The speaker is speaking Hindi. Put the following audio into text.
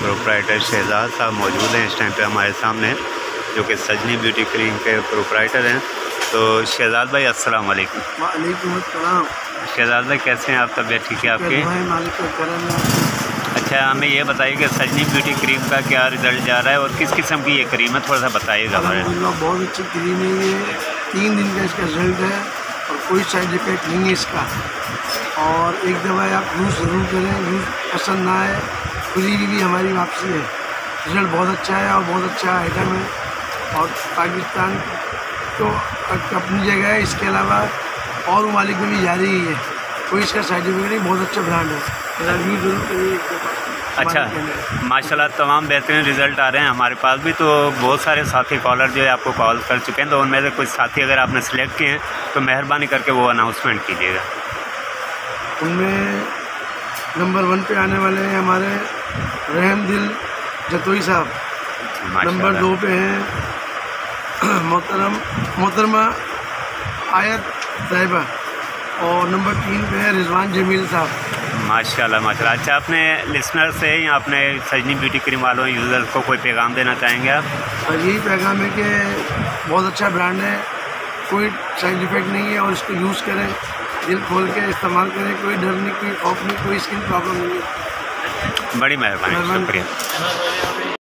प्रोप्राइटर शहजाद साहब मौजूद हैं इस टाइम पे हमारे सामने, जो कि सजनी ब्यूटी क्रीम के प्रोप्राइटर हैं। तो शहजाद भाई अस्सलाम वालेकुम। वालेकुम अस्सलाम। शहजाद भाई कैसे हैं आप? तबीयत ठीक है आपकी? अच्छा, हमें ये बताइए कि सजनी ब्यूटी क्रीम का क्या रिज़ल्ट जा रहा है और किस किस्म की ये क्रीम है, थोड़ा सा बताइएगा हमें। बहुत अच्छी क्रीम है ये, 3 दिन का इसका रिजल्ट है और कोई साइड इफ़ेक्ट नहीं है इसका। और एक दफ़ा आप यूज़ ज़रूर करें, यूज़ पसंद ना आए खुली भी हमारी वापसी है। रिज़ल्ट बहुत अच्छा है और बहुत अच्छा आइटम है और पाकिस्तान तो अपनी जगह है, इसके अलावा और ममालिक में भी जारी ही है, कोई इसका साइड इफेक्ट नहीं, बहुत अच्छा ब्रांड है, यूज़ ज़रूर करिए। अच्छा, माशाल्लाह तमाम बेहतरीन रिज़ल्ट आ रहे हैं हमारे पास भी। तो बहुत सारे साथी कॉलर जो है आपको कॉल कर चुके हैं, तो उनमें से कुछ साथी अगर आपने सेलेक्ट किए हैं तो मेहरबानी करके वो अनाउंसमेंट कीजिएगा। उनमें नंबर 1 पे आने वाले हैं हमारे रहम दिल जतोई साहब, नंबर 2 पे हैं मोहतरमा आयत साहिबा और नंबर 3 पे है रिजवान जमील साहब। माशाल्लाह माशाल्लाह। अच्छा, अपने लिसनर से या अपने सजनी ब्यूटी क्रीम वालों यूज़र्स को कोई पैगाम देना चाहेंगे आप? और यही पैगाम है कि बहुत अच्छा ब्रांड है, कोई साइड इफ़ेक्ट नहीं है और इसको यूज़ करें, दिल खोल के इस्तेमाल करें, कोई डर नहीं, कोई खौफ नहीं, कोई स्किन प्रॉब्लम नहीं है। बड़ी मेहरबानी, शुक्रिया।